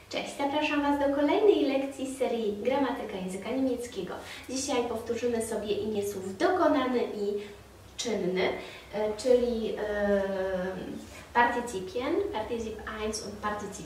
Cześć, zapraszam Was do kolejnej lekcji z serii Gramatyka języka niemieckiego. Dzisiaj powtórzymy sobie imię słów dokonany i czynny, czyli Partizipien, Partizip 1 und Partizip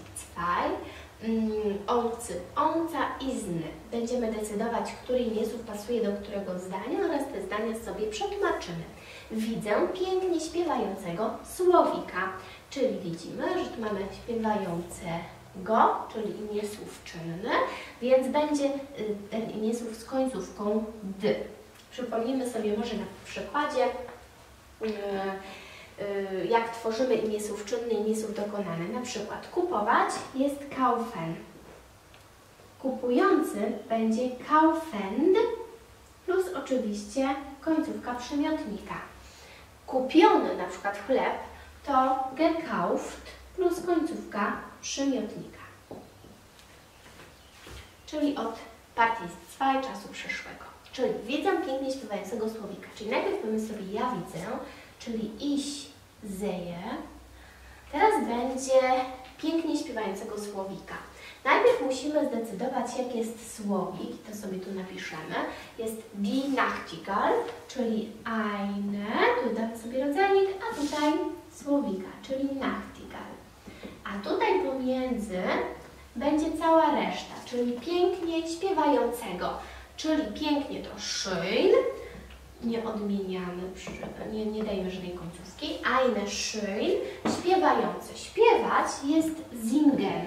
2, olcy, onca i zny. Będziemy decydować, który imię słów pasuje do którego zdania oraz te zdania sobie przetłumaczymy. Widzę pięknie śpiewającego słowika, czyli widzimy, że tu mamy śpiewającego, czyli imię słów czynne, więc będzie ten imię słów z końcówką d. Przypomnijmy sobie może na przykładzie, jak tworzymy imię słów czynne i imię słów dokonane. Na przykład kupować jest kaufen. Kupujący będzie kaufend plus oczywiście końcówka przymiotnika. Kupiony, na przykład chleb, to gekauft plus końcówka przymiotnika. Czyli od Partizip 2 czasu przeszłego. Czyli widzę pięknie śpiewającego słowika. Czyli najpierw powiemy sobie ja widzę, czyli ich sehe. Teraz będzie pięknie śpiewającego słowika. Najpierw musimy zdecydować, jak jest słowik, to sobie tu napiszemy. Jest die Nachtigall, czyli eine, tu damy sobie rodzajnik, a tutaj słowika, czyli Nachtigall. A tutaj pomiędzy będzie cała reszta, czyli pięknie śpiewającego, czyli pięknie to schön, nie odmieniamy, nie dajemy żadnej końcówki, eine schön, śpiewający. Śpiewać jest singen.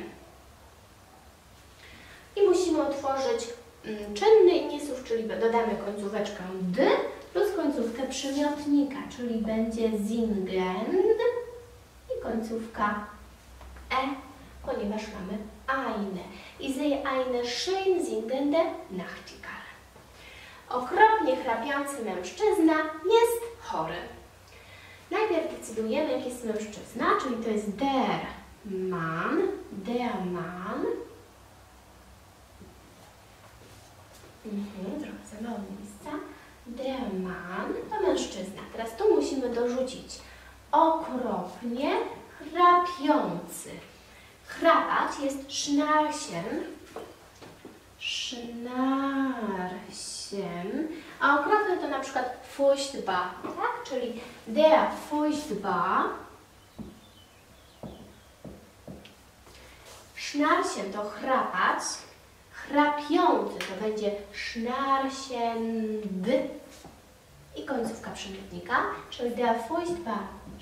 I musimy utworzyć czynny imię słów, czyli dodamy końcóweczkę d plus końcówkę przymiotnika, czyli będzie singend i końcówka e, ponieważ mamy eine. I sehe eine schön singende Nachtigall. Okropnie chrapiący mężczyzna jest chory. Najpierw decydujemy, jaki jest mężczyzna, czyli to jest der Mann, trochę za mało miejsca. Der Mann to mężczyzna. Teraz tu musimy dorzucić okropnie chrapiący. Chrapać jest schnarchen, a okropny to na przykład furchtbar, tak? Czyli der furchtbar. Schnarchen to chrapać, chrapiący to będzie schnarchend i końcówka przymiotnika, czyli der furchtbar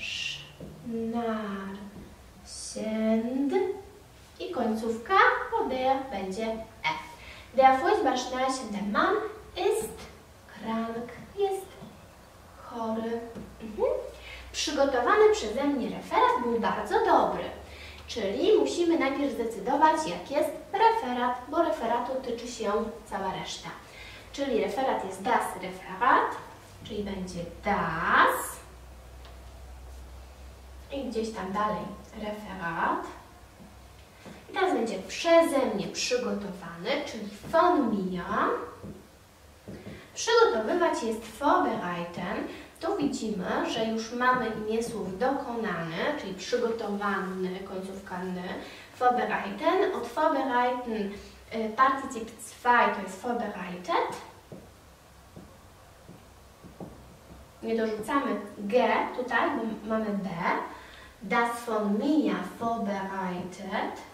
schnarchend i końcówka po der będzie e. Der furchtbar schnarchende Mann ist krank, jest chory. Przygotowany przeze mnie referat był bardzo dobry. Czyli musimy najpierw zdecydować, jak jest referat, bo referatu tyczy się cała reszta. Czyli referat jest das Referat, czyli będzie das i gdzieś tam dalej referat. I teraz będzie przeze mnie przygotowany, czyli von mir. Przygotowywać jest vorbereiten. Tu widzimy, że już mamy imię słów dokonane, czyli przygotowany, końcówka n, vorbereiten. Od vorbereiten Partizip 2 to jest vorbereitet. Nie dorzucamy g tutaj, bo mamy b. Das von mir vorbereitet.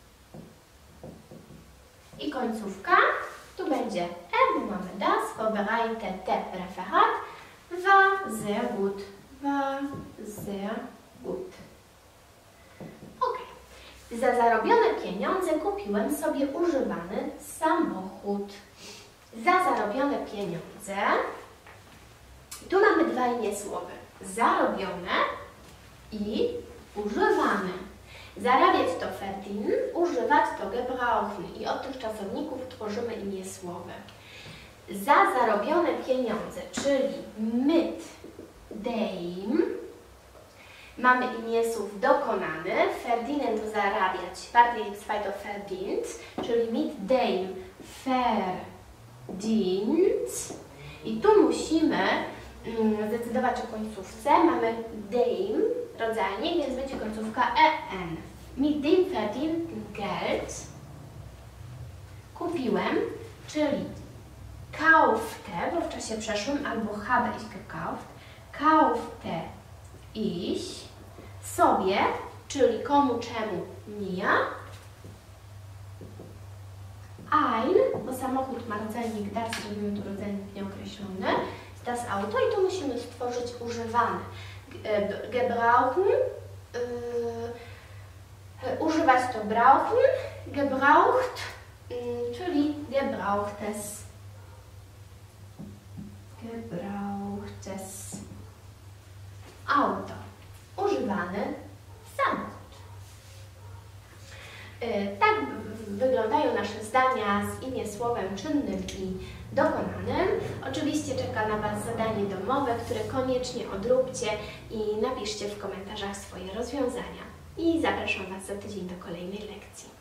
I końcówka, tu będzie e, bo mamy das, vorbereitet, Referat. War sehr gut. War sehr gut. Ok. Za zarobione pieniądze kupiłem sobie używany samochód. Za zarobione pieniądze. Tu mamy dwa imię słowy. Zarobione i używany. Zarabiać to verdienen, używać to gebrauchen. I od tych czasowników tworzymy imię słowy. Za zarobione pieniądze, czyli mit dem, mamy imię słów dokonany, verdienen to zarabiać, Partizip 2 to verdient, czyli mit dem verdient. I tu musimy zdecydować o końcówce, mamy dem, rodzajnik, więc będzie końcówka en. Mit dem verdienten Geld kupiłem, czyli kaufte, bo w czasie przeszłym, albo habe ich gekauft, kaufte ich sobie, czyli komu, czemu, mir, ein, bo samochód ma rodzajnik das, robimy tu rodzajnik nieokreślony, das Auto i tu musimy stworzyć używany. Gebrauchen, używać to brauchen, gebraucht, czyli gebrauchtes. Gebrauchtes Auto. Używany samochód. Tak wyglądają nasze zdania z imię słowem czynnym i dokonanym. Oczywiście czeka na Was zadanie domowe, które koniecznie odróbcie i napiszcie w komentarzach swoje rozwiązania. I zapraszam Was za tydzień do kolejnej lekcji.